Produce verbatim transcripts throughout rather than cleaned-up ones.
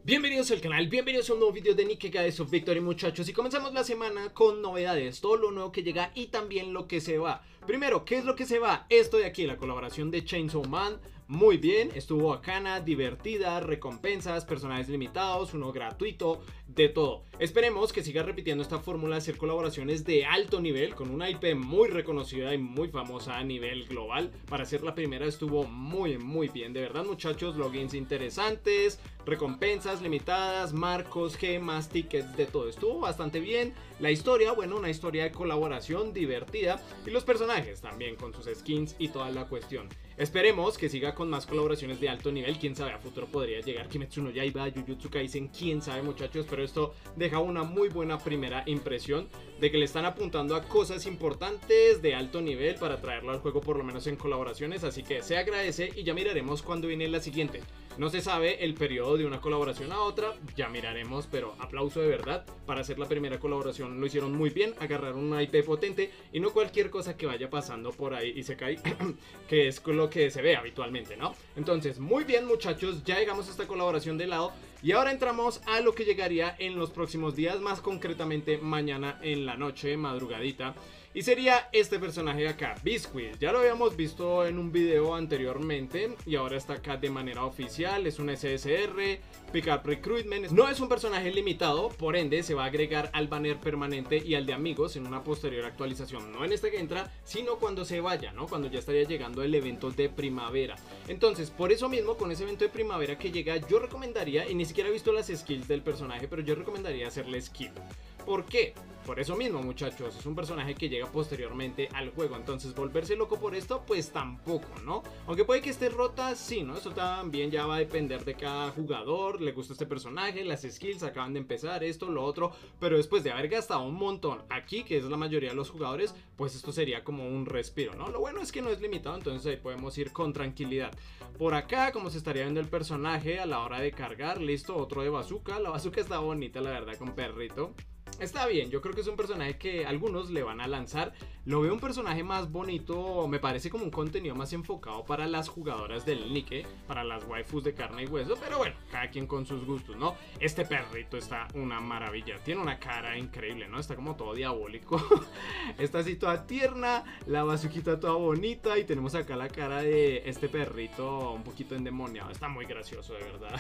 Bienvenidos al canal, bienvenidos a un nuevo video de Nikke Goddess of Victory, muchachos. Y comenzamos la semana con novedades, todo lo nuevo que llega y también lo que se va. Primero, ¿qué es lo que se va? Esto de aquí, la colaboración de Chainsaw Man. Muy bien, estuvo bacana, divertida, recompensas, personajes limitados, uno gratuito, de todo. Esperemos que siga repitiendo esta fórmula de hacer colaboraciones de alto nivel con una I P muy reconocida y muy famosa a nivel global. Para ser la primera estuvo muy muy bien, de verdad, muchachos. Logins interesantes, recompensas limitadas, marcos, gemas, tickets, de todo. Estuvo bastante bien. La historia, bueno, una historia de colaboración divertida y los personajes también con sus skins y toda la cuestión. Esperemos que siga con más colaboraciones de alto nivel. Quién sabe, a futuro podría llegar Kimetsu no Yaiba, Jujutsu Kaisen, quién sabe, muchachos. Pero esto deja una muy buena primera impresión de que le están apuntando a cosas importantes de alto nivel para traerlo al juego, por lo menos en colaboraciones. Así que se agradece y ya miraremos cuando viene la siguiente. No se sabe el periodo de una colaboración a otra, ya miraremos, pero aplauso de verdad. Para hacer la primera colaboración lo hicieron muy bien, agarraron una I P potente y no cualquier cosa que vaya pasando por ahí y se cae, que es lo que se ve habitualmente, ¿no? Entonces, muy bien, muchachos, ya llegamos a esta colaboración de lado y ahora entramos a lo que llegaría en los próximos días, más concretamente mañana en la noche, madrugadita. Y sería este personaje de acá, Biscuit. Ya lo habíamos visto en un video anteriormente y ahora está acá de manera oficial. Es un S S R, Pickup Recruitment. No es un personaje limitado, por ende se va a agregar al banner permanente y al de amigos en una posterior actualización. No en este que entra, sino cuando se vaya, ¿no? Cuando ya estaría llegando el evento de primavera. Entonces, por eso mismo, con ese evento de primavera que llega, yo recomendaría, y ni siquiera he visto las skills del personaje, pero yo recomendaría hacerle skip. ¿Por qué? Por eso mismo, muchachos, es un personaje que llega posteriormente al juego, entonces volverse loco por esto, pues tampoco, ¿no? Aunque puede que esté rota, sí, ¿no? Eso también ya va a depender de cada jugador, le gusta este personaje, las skills acaban de empezar, esto, lo otro, pero después de haber gastado un montón aquí, que es la mayoría de los jugadores, pues esto sería como un respiro, ¿no? Lo bueno es que no es limitado, entonces ahí podemos ir con tranquilidad. Por acá, como se estaría viendo el personaje a la hora de cargar, listo, otro de bazooka, la bazooka está bonita, la verdad, con perrito. Está bien, yo creo que es un personaje que algunos le van a lanzar. Lo veo un personaje más bonito, me parece como un contenido más enfocado para las jugadoras del Nikke, para las waifus de carne y hueso, pero bueno, cada quien con sus gustos, ¿no? Este perrito está una maravilla, tiene una cara increíble, ¿no? Está como todo diabólico. Está así toda tierna, la bazuquita toda bonita y tenemos acá la cara de este perrito un poquito endemoniado. Está muy gracioso, de verdad.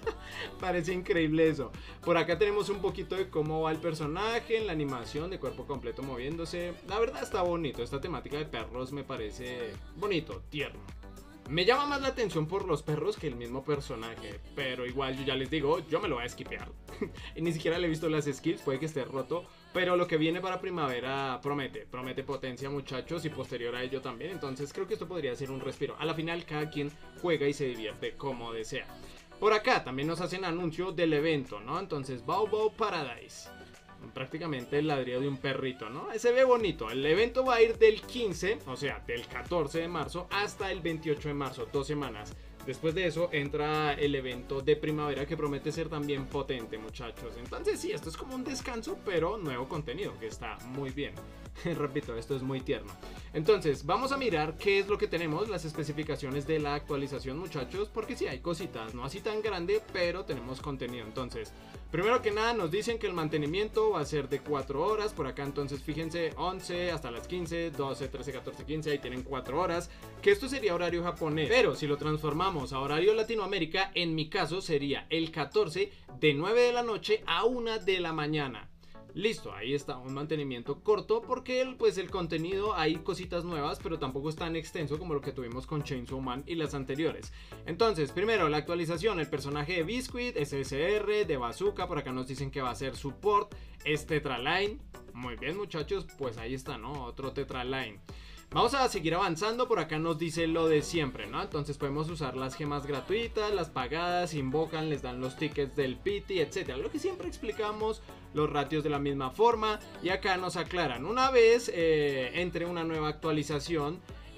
Parece increíble eso. Por acá tenemos un poquito de cómo va el personaje personaje en la animación de cuerpo completo moviéndose. La verdad está bonito, esta temática de perros me parece bonito, tierno. Me llama más la atención por los perros que el mismo personaje, pero igual yo ya les digo, yo me lo voy a skipear. Y ni siquiera le he visto las skills, puede que esté roto, pero lo que viene para primavera promete, promete potencia, muchachos, y posterior a ello también, entonces creo que esto podría ser un respiro. A la final cada quien juega y se divierte como desea. Por acá también nos hacen anuncio del evento, ¿no? Entonces, Bow Bow Paradise. Prácticamente el ladrillo de un perrito, ¿no? Se ve bonito. El evento va a ir del quince, o sea, del catorce de marzo hasta el veintiocho de marzo, dos semanas. Después de eso entra el evento de primavera que promete ser también potente, muchachos. Entonces sí, esto es como un descanso, pero nuevo contenido que está muy bien. Repito, esto es muy tierno. Entonces vamos a mirar qué es lo que tenemos, las especificaciones de la actualización, muchachos, porque sí hay cositas, no así tan grande, pero tenemos contenido. Entonces, primero que nada nos dicen que el mantenimiento va a ser de cuatro horas. Por acá entonces fíjense, once hasta las quince, doce, trece, catorce, quince, ahí tienen cuatro horas, que esto sería horario japonés, pero si lo transformamos a horario Latinoamérica, en mi caso sería el catorce de nueve de la noche a una de la mañana. Listo, ahí está, un mantenimiento corto porque pues el contenido, hay cositas nuevas, pero tampoco es tan extenso como lo que tuvimos con Chainsaw Man y las anteriores. Entonces, primero la actualización, el personaje de Biscuit, S S R, de Bazooka, por acá nos dicen que va a ser support, es Tetraline. Muy bien, muchachos, pues ahí está, ¿no? Otro Tetraline. Vamos a seguir avanzando, por acá nos dice lo de siempre, ¿no? Entonces podemos usar las gemas gratuitas, las pagadas, invocan, les dan los tickets del pity, etcétera. Lo que siempre explicamos, los ratios de la misma forma. Y acá nos aclaran, una vez eh, entre una nueva actualización,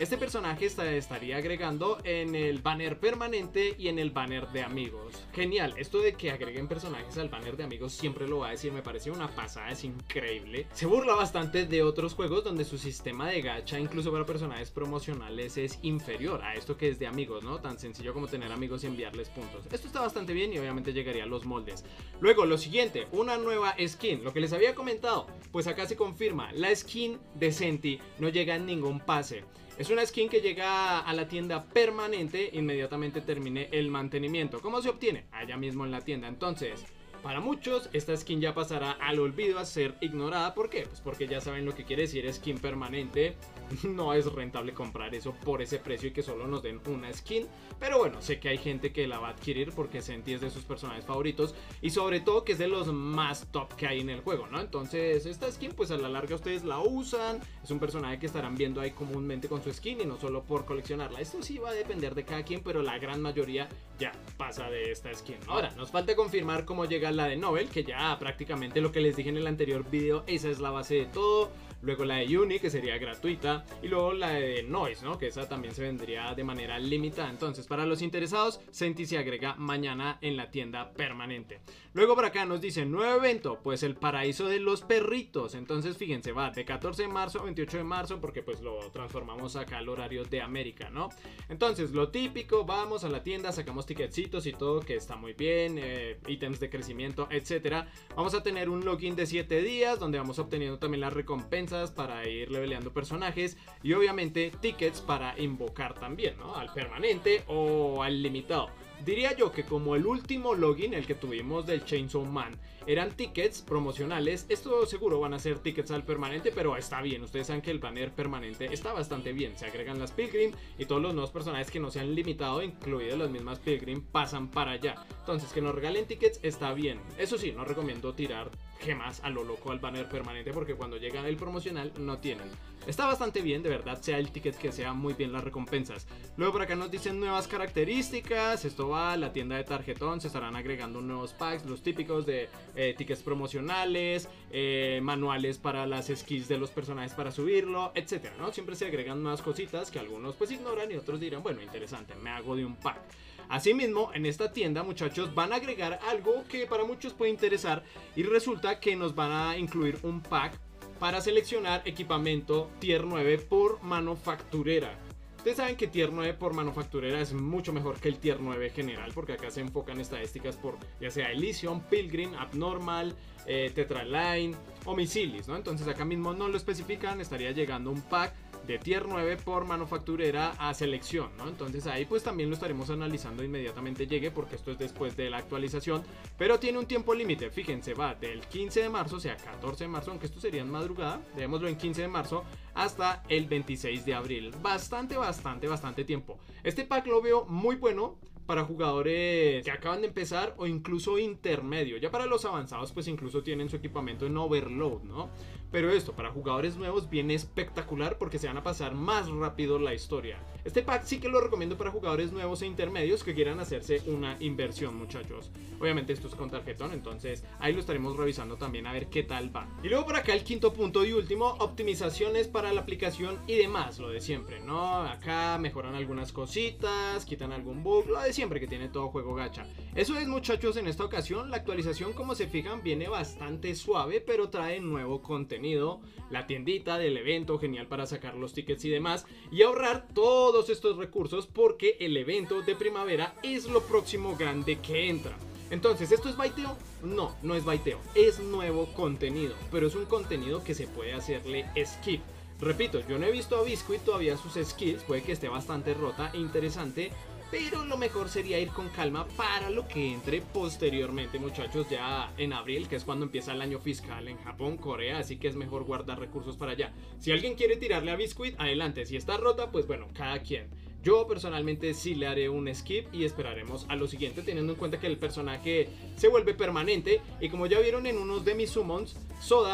Este personaje está, estaría agregando en el banner permanente y en el banner de amigos. Genial, esto de que agreguen personajes al banner de amigos siempre lo va a decir, me parece una pasada, es increíble. Se burla bastante de otros juegos donde su sistema de gacha, incluso para personajes promocionales, es inferior a esto que es de amigos, ¿no? Tan sencillo como tener amigos y enviarles puntos. Esto está bastante bien y obviamente llegaría a los moldes. Luego, lo siguiente, una nueva skin. Lo que les había comentado, pues acá se confirma, la skin de Senti no llega en ningún pase. Es una skin que llega a la tienda permanente, inmediatamente termine el mantenimiento. ¿Cómo se obtiene? Allá mismo en la tienda. Entonces, para muchos, esta skin ya pasará al olvido, a ser ignorada. ¿Por qué? Pues porque ya saben lo que quiere decir skin permanente. No es rentable comprar eso por ese precio y que solo nos den una skin. Pero bueno, sé que hay gente que la va a adquirir porque Senti es de sus personajes favoritos. Y sobre todo que es de los más top que hay en el juego, ¿no? Entonces esta skin pues a la larga ustedes la usan. Es un personaje que estarán viendo ahí comúnmente con su skin y no solo por coleccionarla. Esto sí va a depender de cada quien, pero la gran mayoría ya pasa de esta skin. Ahora, nos falta confirmar cómo llega la de Nobel, que ya prácticamente lo que les dije en el anterior video, esa es la base de todo. Luego la de Uni, que sería gratuita, y luego la de Noise, ¿no? Que esa también se vendría de manera limitada. Entonces, para los interesados, Senti se agrega mañana en la tienda permanente. Luego por acá nos dice, nuevo evento, pues el paraíso de los perritos. Entonces, fíjense, va de catorce de marzo a veintiocho de marzo, porque pues lo transformamos acá al horario de América, ¿no? Entonces, lo típico, vamos a la tienda, sacamos ticketcitos y todo, que está muy bien, eh, ítems de crecimiento, etcétera. Vamos a tener un login de siete días, donde vamos obteniendo también las recompensas para ir leveleando personajes y obviamente tickets para invocar también, ¿no? Al permanente o al limitado. Diría yo que como el último login, el que tuvimos del Chainsaw Man, eran tickets promocionales, esto seguro van a ser tickets al permanente, pero está bien, ustedes saben que el banner permanente está bastante bien, se agregan las Pilgrim y todos los nuevos personajes que no se han limitado, incluidas las mismas Pilgrim, pasan para allá. Entonces que nos regalen tickets está bien, eso sí, no recomiendo tirar gemas a lo loco al banner permanente porque cuando llega el promocional no tienen. Está bastante bien, de verdad, sea el ticket que sea, muy bien las recompensas. Luego por acá nos dicen nuevas características, esto va a la tienda de tarjetón, se estarán agregando nuevos packs, los típicos de eh, tickets promocionales, eh, manuales para las skills de los personajes para subirlo, etcétera, ¿no? Siempre se agregan nuevas cositas que algunos pues ignoran y otros dirán, bueno, interesante, me hago de un pack. Asimismo, en esta tienda, muchachos, van a agregar algo que para muchos puede interesar y resulta que nos van a incluir un pack para seleccionar equipamiento tier nueve por manufacturera. Ustedes saben que tier nueve por manufacturera es mucho mejor que el tier nueve general, porque acá se enfocan estadísticas por ya sea Elysium, Pilgrim, Abnormal, eh, Tetraline o Missilis, ¿no? Entonces acá mismo no lo especifican, estaría llegando un pack de tier nueve por manufacturera a selección, ¿no? Entonces ahí pues también lo estaremos analizando inmediatamente llegue, porque esto es después de la actualización, pero tiene un tiempo límite, fíjense, va del quince de marzo, o sea catorce de marzo, aunque esto sería en madrugada, dejémoslo en quince de marzo, hasta el veintiséis de abril, bastante, bastante, bastante tiempo. Este pack lo veo muy bueno para jugadores que acaban de empezar o incluso intermedio. Ya para los avanzados pues incluso tienen su equipamiento en overload, ¿no? Pero esto para jugadores nuevos viene espectacular porque se van a pasar más rápido la historia. Este pack sí que lo recomiendo para jugadores nuevos e intermedios que quieran hacerse una inversión, muchachos. Obviamente esto es con tarjetón, entonces ahí lo estaremos revisando también a ver qué tal va. Y luego por acá el quinto punto y último, optimizaciones para la aplicación y demás, lo de siempre, ¿no? Acá mejoran algunas cositas, quitan algún bug, lo de siempre que tiene todo juego gacha. Eso es, muchachos, en esta ocasión la actualización, como se fijan, viene bastante suave, pero trae nuevo contenido, la tiendita del evento, genial para sacar los tickets y demás, y ahorrar todos estos recursos porque el evento de primavera es lo próximo grande que entra. Entonces, ¿esto es baiteo? No, no es baiteo, es nuevo contenido, pero es un contenido que se puede hacerle skip. Repito, yo no he visto a Biscuit todavía sus skills, puede que esté bastante rota e interesante, pero lo mejor sería ir con calma para lo que entre posteriormente, muchachos, ya en abril, que es cuando empieza el año fiscal en Japón, Corea, así que es mejor guardar recursos para allá. Si alguien quiere tirarle a Biscuit, adelante, si está rota, pues bueno, cada quien. Yo personalmente sí le haré un skip y esperaremos a lo siguiente, teniendo en cuenta que el personaje se vuelve permanente y como ya vieron en unos de mis summons, Soda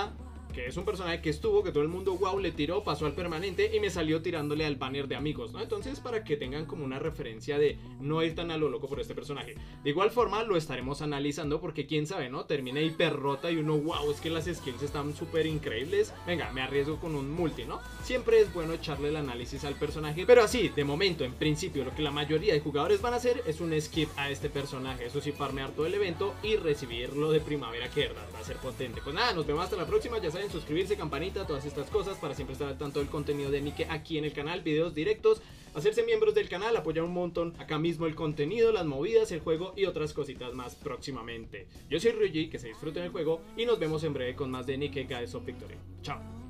que es un personaje que estuvo, que todo el mundo wow le tiró, pasó al permanente y me salió tirándole al banner de amigos, ¿no? Entonces, para que tengan como una referencia de no ir tan a lo loco por este personaje. De igual forma lo estaremos analizando porque quién sabe, ¿no? Termina hiper rota y uno wow, es que las skills están súper increíbles. Venga, me arriesgo con un multi, ¿no? Siempre es bueno echarle el análisis al personaje, pero así, de momento, en principio, lo que la mayoría de jugadores van a hacer es un skip a este personaje. Eso sí, farmear todo el evento y recibirlo de primavera, que verdad va a ser potente. Pues nada, nos vemos hasta la próxima. Ya saben, suscribirse, campanita, todas estas cosas para siempre estar al tanto del contenido de Nikke aquí en el canal, videos directos, hacerse miembros del canal, apoyar un montón acá mismo el contenido, las movidas, el juego y otras cositas más próximamente. Yo soy Ryuji, que se disfruten el juego y nos vemos en breve con más de Nikke Goddess of Victory. Chao.